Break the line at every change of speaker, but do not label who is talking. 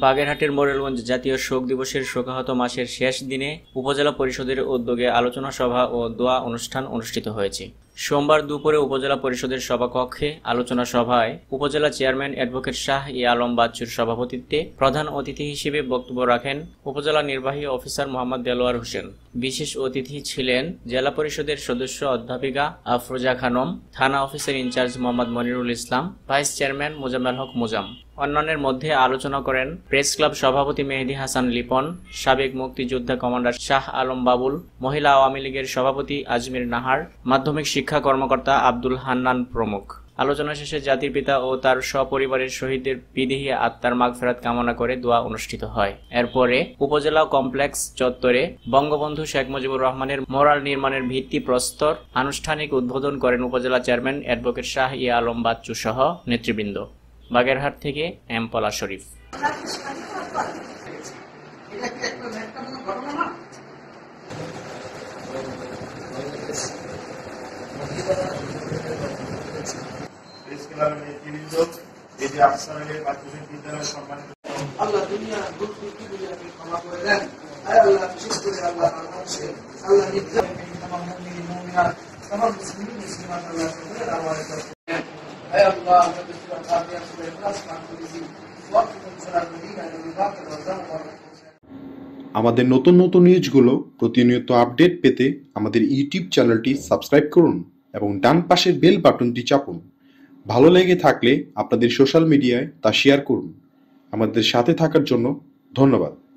বাগেরহাটের মোরেলগঞ্জ জাতীয় শোক দিবসের শোকাহত মাসের শেষ দিনে উপজেলা পরিষদের উদ্যোগে আলোচনা সভা ও দোয়া অনুষ্ঠান অনুষ্ঠিত হয়েছে। সোমবার দুপুরে উপজেলা পরিষদের সভাকক্ষে আলোচনা সভায় উপজেলা চেয়ারম্যান অ্যাডভোকেট শাহ ই আলম বাচ্চুর সভাপতিত্বে প্রধান অতিথি হিসেবে বক্তব্য রাখেন উপজেলা নির্বাহী অফিসার মোহাম্মদ দেলোয়ার হোসেন। বিশেষ অতিথি ছিলেন জেলা পরিষদের সদস্য অধ্যাপিকা আফরোজা খানম, থানা অফিসের in charge Mohammad Monirul Islam, vice chairman Mozammel Haque Mozam. অন্যান্যের মধ্যে আলোচনা করেন প্রেস ক্লাব সভাপতি মেহেদী হাসান লিপন, সাবেক মুক্তিযোদ্ধা কমান্ডার শাহ আলম বাবুল, মহিলা আওয়ামী লীগের সভাপতি আজমির নাহার, মাধ্যমিক শিক্ষা কর্মকর্তা আব্দুল হান্নান প্রমুখ। আলোচনা শেষে জাতির পিতা ও তার সপরিবারের শহীদদের বিদেহী আত্মার মাগফিরাত কামনা করে দোয়া অনুষ্ঠিত হয়। এরপরে উপজেলা কমপ্লেক্স চত্বরে বঙ্গবন্ধু শেখ মুজিবুর রহমানের মোরাল নির্মাণের ভিত্তি প্রস্তর আনুষ্ঠানিক উদ্বোধন করেন উপজেলা চেয়ারম্যান অ্যাডভোকেট শাহ ই আলম বাচ্চু সহ নেতৃবৃন্দ। বাগেরহাট থেকে এম পলা শরীফ।
আল্লাহ দুনিয়া দুনিয়াকে ক্ষমা করে দেন। আল্লাহ বিশেষ করে আল্লাহ আল্লাহ तमाम मुस्लिम मुस्लिमात अल्लाह से दरबार करते हैं। ऐ अल्लाह हमें फातिहा सूरह इखलास पाठ कीजिए। वक्त में सलात नबी का नबी का रोजा और
আমাদের নতুন নতুন নিউজগুলো প্রতিনিয়ত আপডেট পেতে আমাদের ইউটিউব চ্যানেলটি সাবস্ক্রাইব করুন এবং ডান পাশের বেল বাটনটি চাপুন। ভালো লেগে থাকলে আপনাদের সোশ্যাল মিডিয়ায় তা শেয়ার করুন। আমাদের সাথে থাকার জন্য ধন্যবাদ।